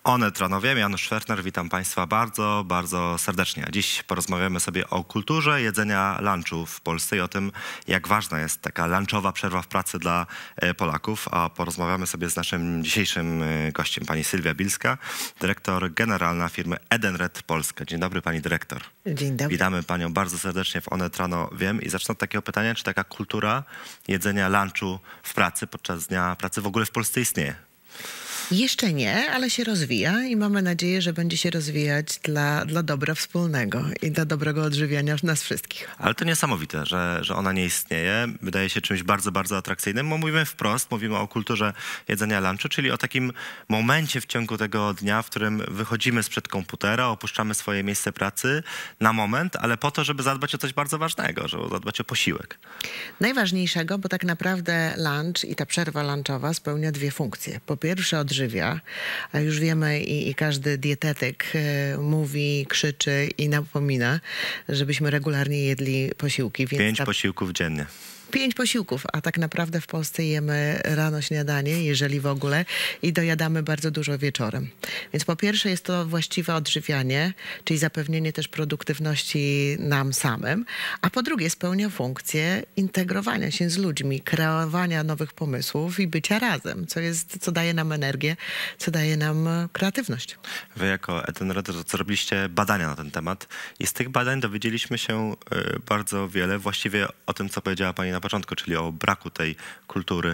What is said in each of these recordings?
Onet Rano Wiem, Janusz Szwertner, witam Państwa bardzo, bardzo serdecznie. Dziś porozmawiamy sobie o kulturze jedzenia lunchu w Polsce i o tym, jak ważna jest taka lunchowa przerwa w pracy dla Polaków. A porozmawiamy sobie z naszym dzisiejszym gościem, pani Sylwia Bilska, dyrektor generalna firmy Edenred Polska. Dzień dobry, pani dyrektor. Dzień dobry. Witamy panią bardzo serdecznie w Onet Rano Wiem i zacznę od takiego pytania, czy taka kultura jedzenia lunchu w pracy podczas dnia pracy w ogóle w Polsce istnieje? Jeszcze nie, ale się rozwija i mamy nadzieję, że będzie się rozwijać dla dobra wspólnego i dla dobrego odżywiania nas wszystkich. Ale to niesamowite, że ona nie istnieje. Wydaje się czymś bardzo, bardzo atrakcyjnym, bo mówimy wprost, mówimy o kulturze jedzenia lunchu, czyli o takim momencie w ciągu tego dnia, w którym wychodzimy sprzed komputera, opuszczamy swoje miejsce pracy na moment, ale po to, żeby zadbać o coś bardzo ważnego, żeby zadbać o posiłek. Najważniejszego, bo tak naprawdę lunch i ta przerwa lunchowa spełnia dwie funkcje. Po pierwsze odżywia, a już wiemy i każdy dietetyk mówi, krzyczy i napomina, żebyśmy regularnie jedli posiłki. Więc 5 posiłków dziennie. 5 posiłków, a tak naprawdę w Polsce jemy rano śniadanie, jeżeli w ogóle, i dojadamy bardzo dużo wieczorem. Więc po pierwsze jest to właściwe odżywianie, czyli zapewnienie też produktywności nam samym, a po drugie spełnia funkcję integrowania się z ludźmi, kreowania nowych pomysłów i bycia razem, co daje nam energię, co daje nam kreatywność. Wy jako Edenred zrobiliście badania na ten temat i z tych badań dowiedzieliśmy się bardzo wiele, właściwie o tym, co powiedziała pani na początku, czyli o braku tej kultury,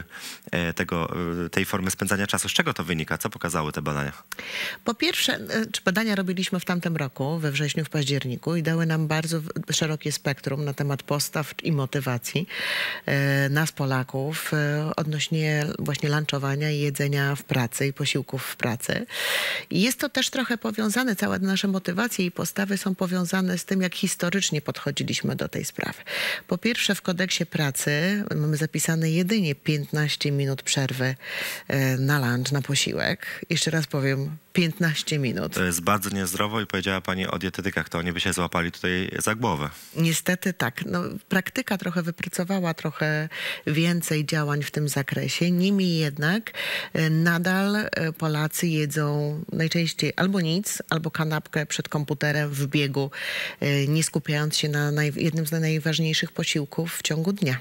tej formy spędzania czasu. Z czego to wynika? Co pokazały te badania? Po pierwsze, badania robiliśmy w tamtym roku, we wrześniu, w październiku i dały nam bardzo szerokie spektrum na temat postaw i motywacji nas, Polaków, odnośnie właśnie lunchowania i jedzenia w pracy i posiłków w pracy. I jest to też trochę powiązane, całe nasze motywacje i postawy są powiązane z tym, jak historycznie podchodziliśmy do tej sprawy. Po pierwsze, w kodeksie pracy mamy zapisane jedynie 15 minut przerwy na lunch, na posiłek. Jeszcze raz powiem, 15 minut. To jest bardzo niezdrowo i powiedziała pani o dietetykach, to oni by się złapali tutaj za głowę. Niestety tak. No, praktyka trochę wypracowała trochę więcej działań w tym zakresie. Niemniej jednak nadal Polacy jedzą najczęściej albo nic, albo kanapkę przed komputerem w biegu, nie skupiając się na jednym z najważniejszych posiłków w ciągu dnia.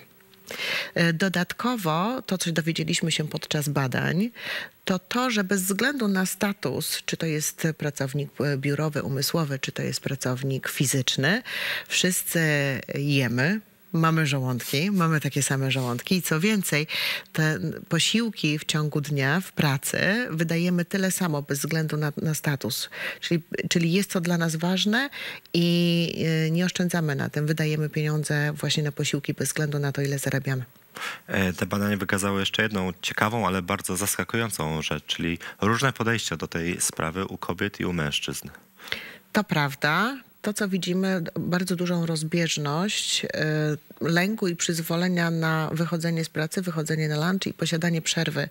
Dodatkowo to, co dowiedzieliśmy się podczas badań, to, że bez względu na status, czy to jest pracownik biurowy, umysłowy, czy to jest pracownik fizyczny, wszyscy jemy. Mamy żołądki, mamy takie same żołądki i co więcej, te posiłki w ciągu dnia w pracy wydajemy tyle samo bez względu na status. Czyli jest to dla nas ważne i nie oszczędzamy na tym. Wydajemy pieniądze właśnie na posiłki bez względu na to, ile zarabiamy. Te badania wykazały jeszcze jedną ciekawą, ale bardzo zaskakującą rzecz, czyli różne podejścia do tej sprawy u kobiet i u mężczyzn. To prawda. To, co widzimy, bardzo dużą rozbieżność lęku i przyzwolenia na wychodzenie z pracy, wychodzenie na lunch i posiadanie przerwy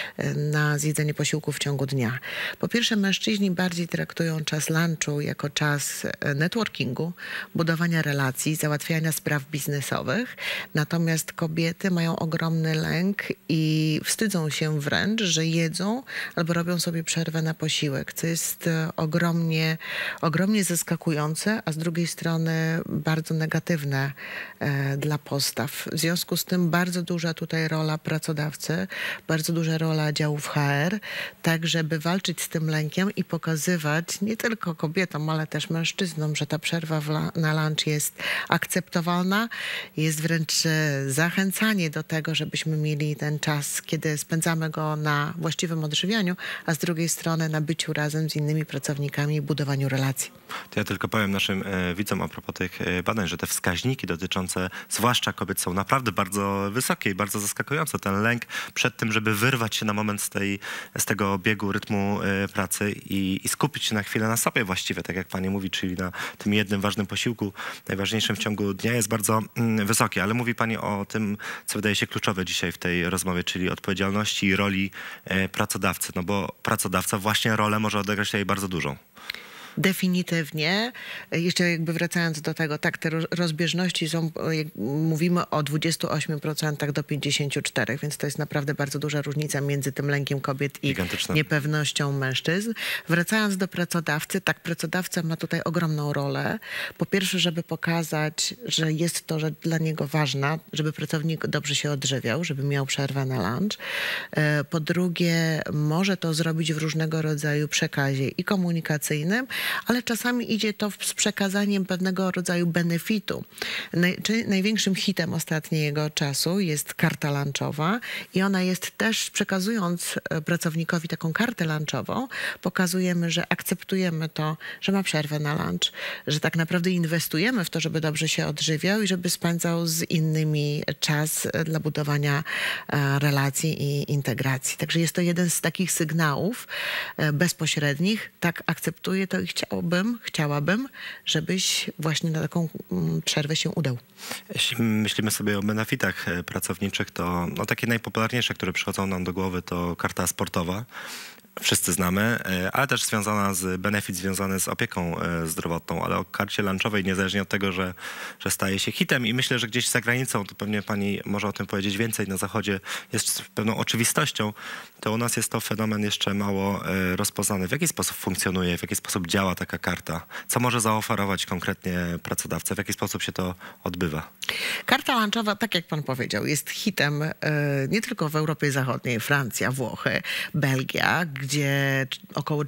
na zjedzenie posiłku w ciągu dnia. Po pierwsze, mężczyźni bardziej traktują czas lunchu jako czas networkingu, budowania relacji, załatwiania spraw biznesowych. Natomiast kobiety mają ogromny lęk i wstydzą się wręcz, że jedzą albo robią sobie przerwę na posiłek, co jest ogromnie zaskakujące, a z drugiej strony bardzo negatywne dla postaw. W związku z tym bardzo duża tutaj rola pracodawcy, bardzo duża rola działów HR, tak żeby walczyć z tym lękiem i pokazywać nie tylko kobietom, ale też mężczyznom, że ta przerwa na lunch jest akceptowalna, jest wręcz zachęcanie do tego, żebyśmy mieli ten czas, kiedy spędzamy go na właściwym odżywianiu, a z drugiej strony na byciu razem z innymi pracownikami i budowaniu relacji. To ja tylko powiem naszym widzom a propos tych badań, że te wskaźniki dotyczące zwłaszcza kobiet są naprawdę bardzo wysokie i bardzo zaskakujące. Ten lęk przed tym, żeby wyrwać się na moment z tego biegu rytmu pracy i skupić się na chwilę na sobie właściwie, tak jak pani mówi, czyli na tym jednym ważnym posiłku, najważniejszym w ciągu dnia, jest bardzo wysokie. Ale mówi pani o tym, co wydaje się kluczowe dzisiaj w tej rozmowie, czyli odpowiedzialności i roli pracodawcy. No bo pracodawca właśnie rolę może odegrać tutaj bardzo dużą. Definitywnie. Jeszcze jakby wracając do tego, tak, te rozbieżności są, jak mówimy o 28% do 54%, więc to jest naprawdę bardzo duża różnica między tym lękiem kobiet i niepewnością mężczyzn. Wracając do pracodawcy, tak, pracodawca ma tutaj ogromną rolę. Po pierwsze, żeby pokazać, że jest to, że dla niego ważna, żeby pracownik dobrze się odżywiał, żeby miał przerwę na lunch. Po drugie, może to zrobić w różnego rodzaju przekazie i komunikacyjnym, ale czasami idzie to z przekazaniem pewnego rodzaju benefitu. Największym hitem ostatniego czasu jest karta lunchowa i ona jest też, przekazując pracownikowi taką kartę lunchową, pokazujemy, że akceptujemy to, że ma przerwę na lunch, że tak naprawdę inwestujemy w to, żeby dobrze się odżywiał i żeby spędzał z innymi czas dla budowania relacji i integracji. Także jest to jeden z takich sygnałów bezpośrednich. Tak, akceptuję to i chciałabym, żebyś właśnie na taką przerwę się udał. Jeśli myślimy sobie o benefitach pracowniczych, to no, takie najpopularniejsze, które przychodzą nam do głowy, to karta sportowa. Wszyscy znamy, ale też benefit związany z opieką zdrowotną, ale o karcie lunchowej, niezależnie od tego, że staje się hitem i myślę, że gdzieś za granicą, to pewnie pani może o tym powiedzieć więcej, na zachodzie jest pewną oczywistością, to u nas jest to fenomen jeszcze mało rozpoznany. W jaki sposób funkcjonuje, w jaki sposób działa taka karta? Co może zaoferować konkretnie pracodawca? W jaki sposób się to odbywa? Karta lunchowa, tak jak pan powiedział, jest hitem nie tylko w Europie Zachodniej, Francja, Włochy, Belgia, gdzie około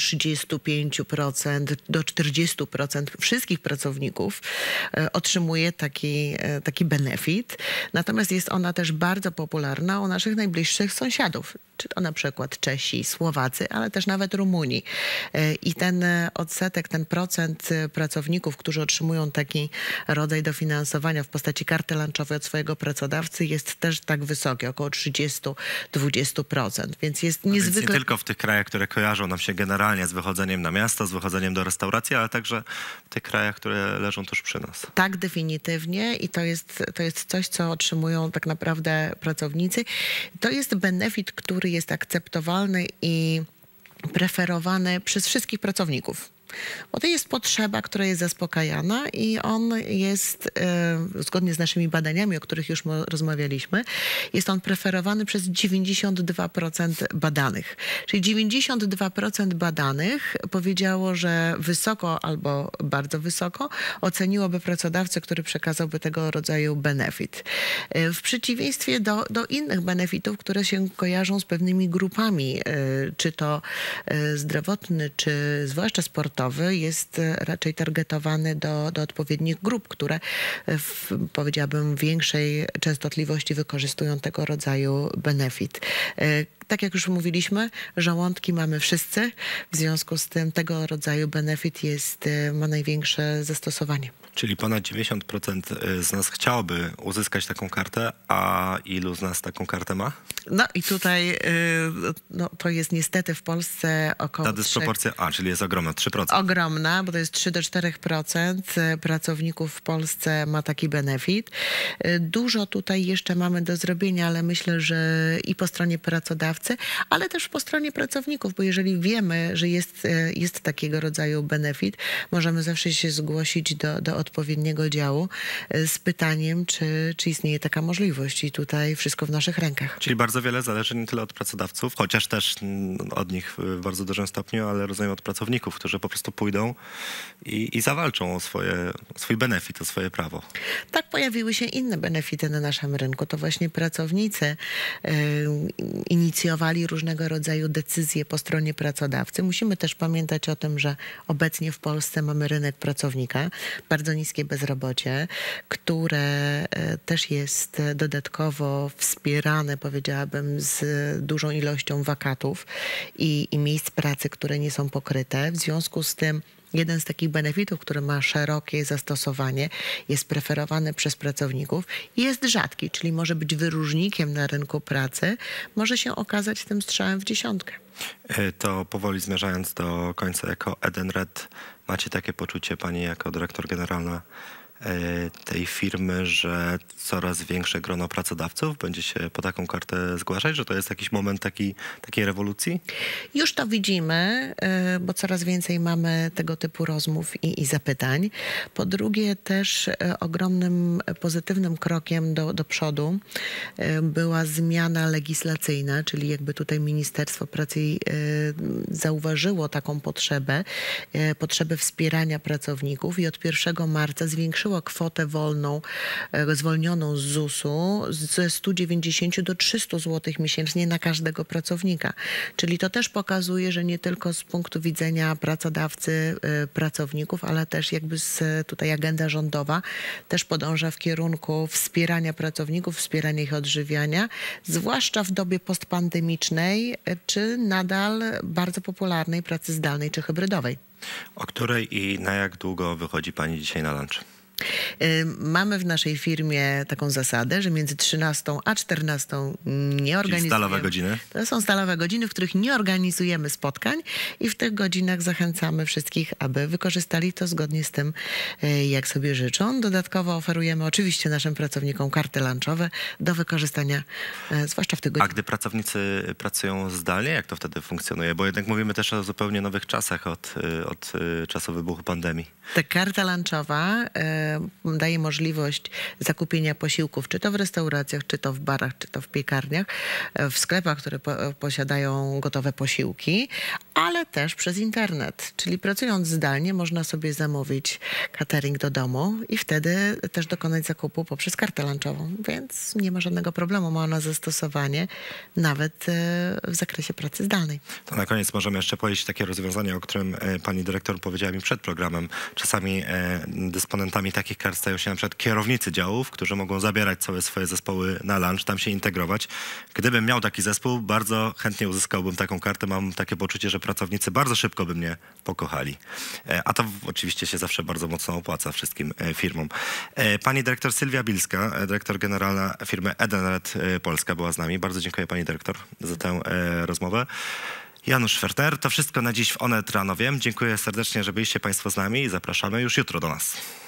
35% do 40% wszystkich pracowników otrzymuje taki benefit. Natomiast jest ona też bardzo popularna u naszych najbliższych sąsiadów, czy to na przykład Czesi, Słowacy, ale też nawet Rumuni. I ten odsetek, ten procent pracowników, którzy otrzymują taki rodzaj dofinansowania w postaci karty lunchowej od swojego pracodawcy jest też tak wysoki, około 30-20%. Więc jest niezwykle... Więc nie tylko w tych krajach, które kojarzą nam się generalnie z wychodzeniem na miasto, z wychodzeniem do restauracji, ale także w tych krajach, które leżą tuż przy nas. Tak, definitywnie i to jest coś, co otrzymują tak naprawdę pracownicy. To jest benefit, który jest akceptowalny i preferowany przez wszystkich pracowników. Bo to jest potrzeba, która jest zaspokajana i on jest, zgodnie z naszymi badaniami, o których już rozmawialiśmy, jest on preferowany przez 92% badanych. Czyli 92% badanych powiedziało, że wysoko albo bardzo wysoko oceniłoby pracodawcę, który przekazałby tego rodzaju benefit. W przeciwieństwie do innych benefitów, które się kojarzą z pewnymi grupami, czy to zdrowotny, czy zwłaszcza sportowy, jest raczej targetowany do odpowiednich grup, które powiedziałabym w większej częstotliwości wykorzystują tego rodzaju benefit. Tak jak już mówiliśmy, żołądki mamy wszyscy, w związku z tym tego rodzaju benefit ma największe zastosowanie. Czyli ponad 90% z nas chciałoby uzyskać taką kartę, a ilu z nas taką kartę ma? No i tutaj to jest niestety w Polsce około... Ta dysproporcja, czyli jest ogromna, 3%. Ogromna, bo to jest 3-4% pracowników w Polsce ma taki benefit. Dużo tutaj jeszcze mamy do zrobienia, ale myślę, że i po stronie pracodawcy, ale też po stronie pracowników, bo jeżeli wiemy, że jest takiego rodzaju benefit, możemy zawsze się zgłosić do odpowiedniego działu z pytaniem, czy istnieje taka możliwość i tutaj wszystko w naszych rękach. Czyli bardzo wiele zależy nie tyle od pracodawców, chociaż też od nich w bardzo dużym stopniu, ale rozumiem od pracowników, którzy po prostu pójdą i zawalczą o swój benefit, o swoje prawo. Tak, pojawiły się inne benefity na naszym rynku. To właśnie pracownicy inicjowali różnego rodzaju decyzje po stronie pracodawcy. Musimy też pamiętać o tym, że obecnie w Polsce mamy rynek pracownika, bardzo niskie bezrobocie, które też jest dodatkowo wspierane, powiedziałabym, z dużą ilością wakatów i miejsc pracy, które nie są pokryte. W związku z tym jeden z takich benefitów, który ma szerokie zastosowanie, jest preferowany przez pracowników i jest rzadki, czyli może być wyróżnikiem na rynku pracy, może się okazać tym strzałem w dziesiątkę. To powoli zmierzając do końca, jako Edenred macie takie poczucie, pani jako dyrektor generalna, tej firmy, że coraz większe grono pracodawców będzie się po taką kartę zgłaszać, że to jest jakiś moment takiej rewolucji? Już to widzimy, bo coraz więcej mamy tego typu rozmów i zapytań. Po drugie też ogromnym pozytywnym krokiem do przodu była zmiana legislacyjna, czyli jakby tutaj Ministerstwo Pracy zauważyło taką potrzebę wspierania pracowników i od 1 marca zwiększyło kwotę wolną, zwolnioną z ZUS-u ze 190 do 300 zł miesięcznie na każdego pracownika. Czyli to też pokazuje, że nie tylko z punktu widzenia pracodawcy, pracowników, ale też jakby tutaj agenda rządowa też podąża w kierunku wspierania pracowników, wspierania ich odżywiania, zwłaszcza w dobie postpandemicznej, czy nadal bardzo popularnej pracy zdalnej czy hybrydowej. O której i na jak długo wychodzi pani dzisiaj na lunch? Mamy w naszej firmie taką zasadę, że między 13 a 14 nie organizujemy. Czyli stalowe godziny? To są stalowe godziny, w których nie organizujemy spotkań i w tych godzinach zachęcamy wszystkich, aby wykorzystali to zgodnie z tym, jak sobie życzą. Dodatkowo oferujemy oczywiście naszym pracownikom karty lunchowe do wykorzystania, zwłaszcza w tych godzinach. A gdy pracownicy pracują zdalnie, jak to wtedy funkcjonuje? Bo jednak mówimy też o zupełnie nowych czasach od czasu wybuchu pandemii. Ta karta lunchowa daje możliwość zakupienia posiłków, czy to w restauracjach, czy to w barach, czy to w piekarniach, w sklepach, które posiadają gotowe posiłki, ale też przez internet. Czyli pracując zdalnie można sobie zamówić catering do domu i wtedy też dokonać zakupu poprzez kartę lunchową. Więc nie ma żadnego problemu. Ma ona zastosowanie nawet w zakresie pracy zdalnej. To na koniec możemy jeszcze powiedzieć takie rozwiązanie, o którym pani dyrektor powiedziała mi przed programem. Czasami dysponentami takich kart stają się na przykład kierownicy działów, którzy mogą zabierać całe swoje zespoły na lunch, tam się integrować. Gdybym miał taki zespół, bardzo chętnie uzyskałbym taką kartę. Mam takie poczucie, że pracownicy bardzo szybko by mnie pokochali. A to oczywiście się zawsze bardzo mocno opłaca wszystkim firmom. Pani dyrektor Sylwia Bilska, dyrektor generalna firmy Edenred Polska była z nami. Bardzo dziękuję pani dyrektor za tę rozmowę. Janusz Schwerter, to wszystko na dziś w Onet Rano Wiem. Dziękuję serdecznie, że byliście państwo z nami i zapraszamy już jutro do nas.